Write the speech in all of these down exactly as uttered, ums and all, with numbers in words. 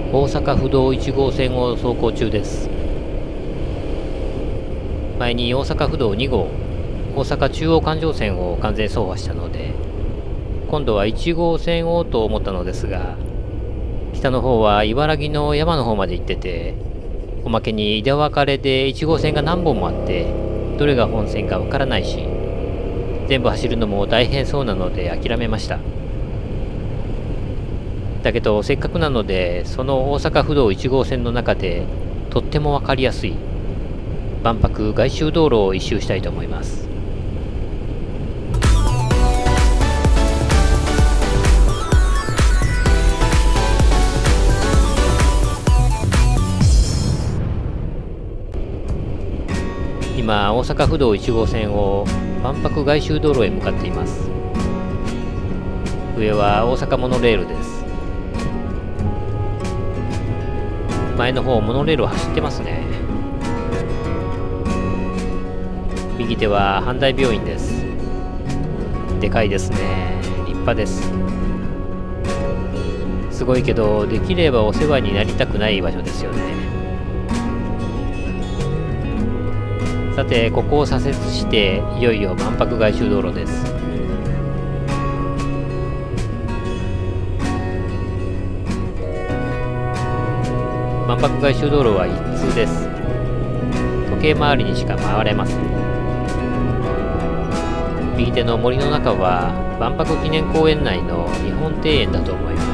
大阪府道いち号線を走行中です。前に大阪府道に号、大阪中央環状線を完全走破したので、今度はいち号線をと思ったのですが、北の方は茨城の山の方まで行ってて、おまけに枝分かれでいち号線が何本もあって、どれが本線かわからないし、全部走るのも大変そうなので諦めました。だけどせっかくなので、その大阪府道いち号線の中でとってもわかりやすい万博外周道路を一周したいと思います。今大阪府道いち号線を万博外周道路へ向かっています。上は大阪モノレールです。前の方モノレールを走ってますね。右手は阪大病院です。でかいですね。立派です。すごいけど、できればお世話になりたくない場所ですよね。さて、ここを左折していよいよ万博外周道路です。万博外周道路は一通です。時計回りにしか回れません。右手の森の中は万博記念公園内の日本庭園だと思います。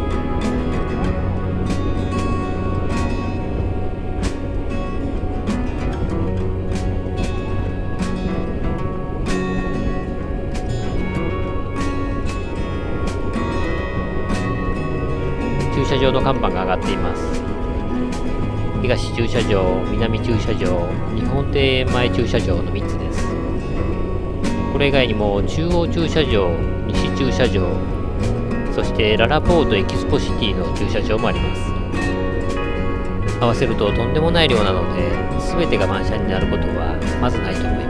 駐車場の看板が上がっています。東駐車場、南駐車場、日本庭園前駐車場のみっつです。これ以外にも中央駐車場、西駐車場、そしてララポートエキスポシティの駐車場もあります。合わせるととんでもない量なので、全てが満車になることはまずないと思います。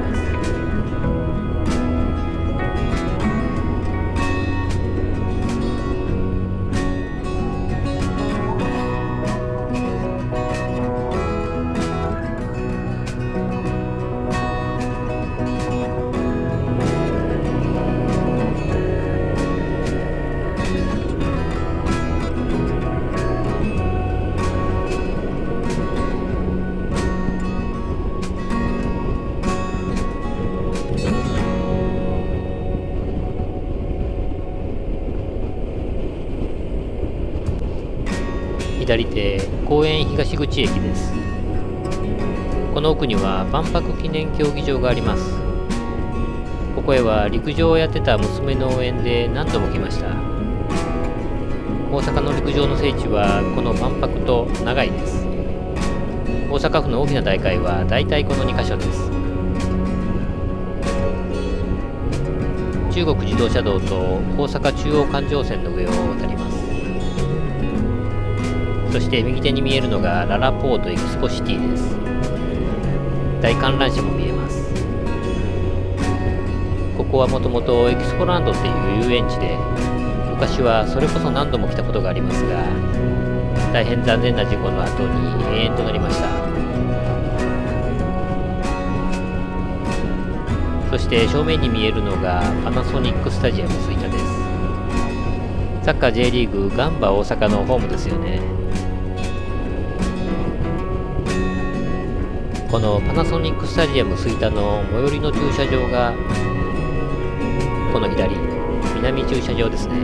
左手、公園東口駅です。この奥には万博記念競技場があります。ここへは陸上をやってた娘の応援で何度も来ました。大阪の陸上の聖地はこの万博と長井です。大阪府の大きな大会はだいたいこのにかしょです。中国自動車道と大阪中央環状線の上を渡ります。そして右手に見えるのがララポートエキスポシティです。大観覧車も見えます。ここはもともとエキスポランドっていう遊園地で、昔はそれこそ何度も来たことがありますが、大変残念な事故の後に永遠となりました。そして正面に見えるのがパナソニックスタジアム吹田です。サッカー J リーグガンバ大阪のホームですよね。このパナソニックスタジアム吹田の最寄りの駐車場がこの左、南駐車場ですね。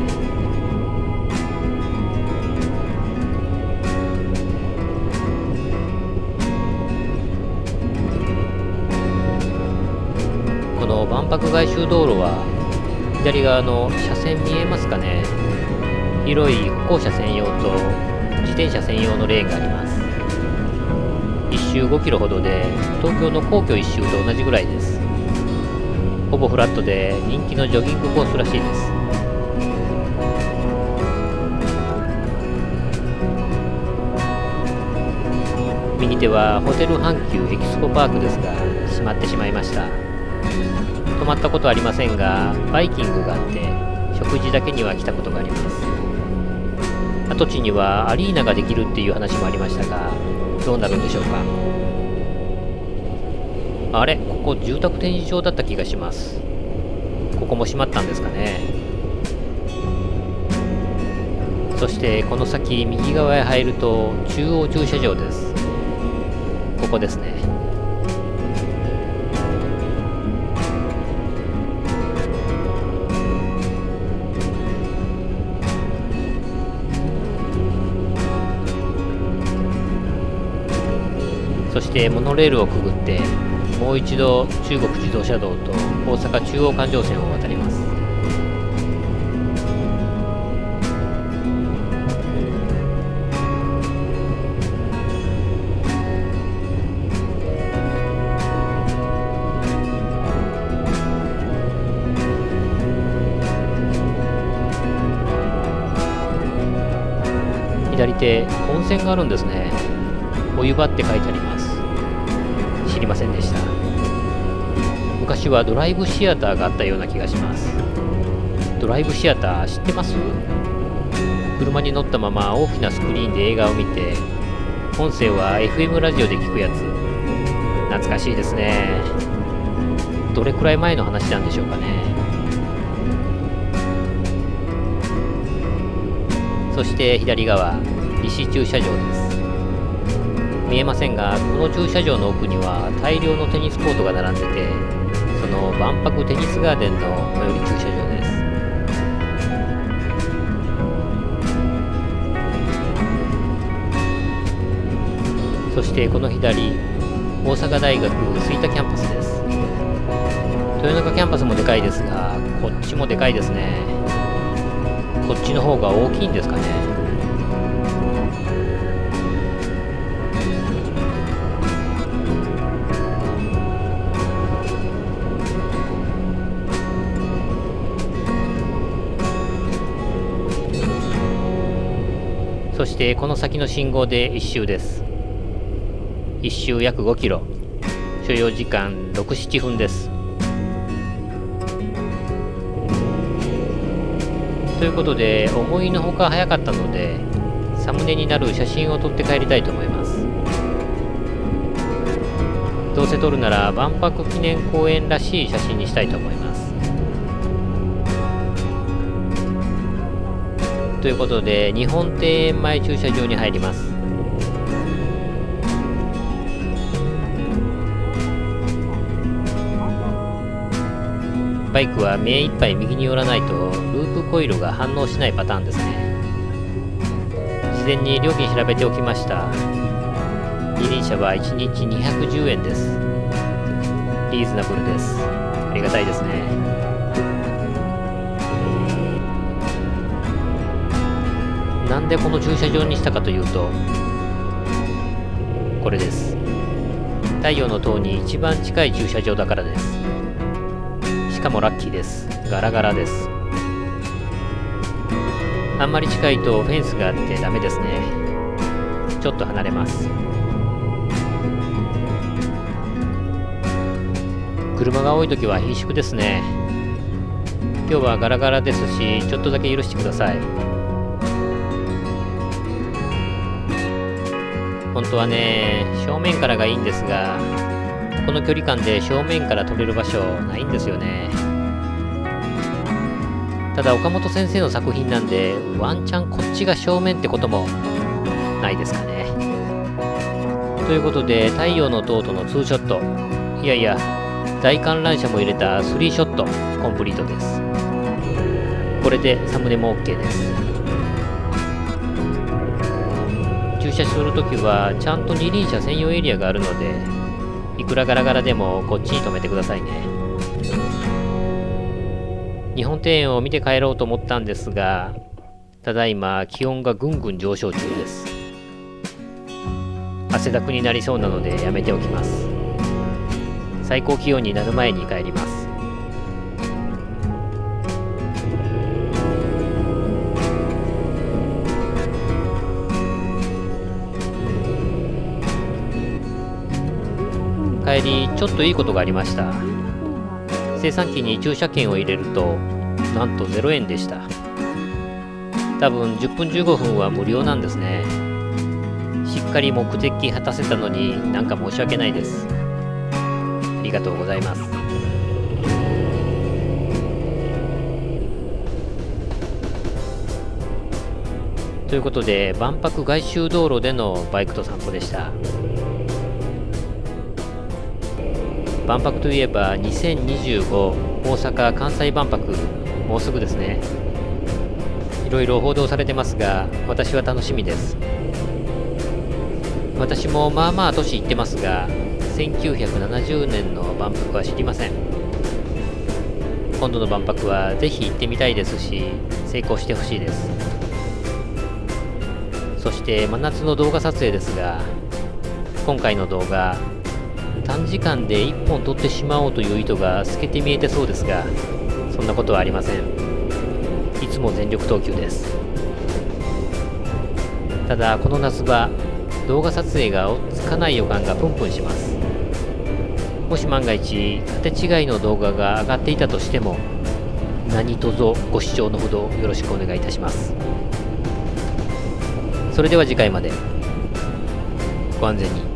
この万博外周道路は左側の車線見えますかね。広い歩行者専用と自転車専用のレーンがあります。いっ周ごキロほどで東京の皇居一周と同じぐらいです。ほぼフラットで人気のジョギングコースらしいです。右手はホテル阪急エキスポパークですが閉まってしまいました。泊まったことはありませんがバイキングがあって食事だけには来たことがあります。 跡地にはアリーナができるっていう話もありましたが、どうなるんでしょうか。あれ、ここ住宅展示場だった気がします。ここも閉まったんですかね。そしてこの先右側へ入ると中央駐車場です。ここですね。そしてモノレールをくぐってもう一度中国自動車道と大阪中央環状線を渡ります。左手、温泉があるんですね。お湯場って書いてあります。知りませんでした。昔はドライブシアターがあったような気がします。ドライブシアター知ってます？車に乗ったまま大きなスクリーンで映画を見て、音声は エフエム ラジオで聞くやつ。懐かしいですね。どれくらい前の話なんでしょうかね。そして左側、西駐車場です。見えませんが、この駐車場の奥には大量のテニスコートが並んでて、その万博テニスガーデンの最寄り駐車場です。そしてこの左、大阪大学吹田キャンパスです。豊中キャンパスもでかいですが、こっちもでかいですね。こっちの方が大きいんですかね。そしてこの先の信号で一周です。一周約ごキロ。所要時間ろく、ななふんです。ということで、思いのほか早かったので、サムネになる写真を撮って帰りたいと思います。どうせ撮るなら万博記念公園らしい写真にしたいと思います。ということで、日本庭園前駐車場に入ります。バイクは目いっぱい右に寄らないとループコイルが反応しないパターンですね。事前に料金調べておきました。二輪車はいちにちにひゃくじゅうえんです。リーズナブルです。ありがたいですね。なんでこの駐車場にしたかというと、これです。太陽の塔に一番近い駐車場だからです。しかもラッキーです。ガラガラです。あんまり近いとフェンスがあってダメですね。ちょっと離れます。車が多い時は貧縮ですね。今日はガラガラですし、ちょっとだけ許してください。本当はね、正面からがいいんですが、この距離感で正面から撮れる場所ないんですよね。ただ岡本先生の作品なんで、ワンチャンこっちが正面ってこともないですかね。ということで、太陽の塔とのツーショット、いやいや大観覧車も入れたスリーショットコンプリートです。これでサムネも OK です。駐車するときはちゃんと二輪車専用エリアがあるので、いくらガラガラでもこっちに止めてくださいね。日本庭園を見て帰ろうと思ったんですが、ただいま気温がぐんぐん上昇中です。汗だくになりそうなのでやめておきます。最高気温になる前に帰ります。帰りちょっといいことがありました。精算機に駐車券を入れるとなんとゼロえんでした。 多分じゅっぷんじゅうごふんは無料なんですね。しっかり目的果たせたのになんか申し訳ないです。ありがとうございます。ということで、万博外周道路でのバイクと散歩でした。万博といえばにせんにじゅうご大阪・関西万博、もうすぐですね。いろいろ報道されてますが、私は楽しみです。私もまあまあ年いってますが、せんきゅうひゃくななじゅうねんの万博は知りません。今度の万博はぜひ行ってみたいですし、成功してほしいです。そして真夏の動画撮影ですが、今回の動画、短時間でいっぽん撮ってしまおうという意図が透けて見えてそうですが、そんなことはありません。いつも全力投球です。ただこの夏場、動画撮影が追っつかない予感がプンプンします。もし万が一縦違いの動画が上がっていたとしても、何卒ご視聴のほどよろしくお願いいたします。それでは次回までご安全に。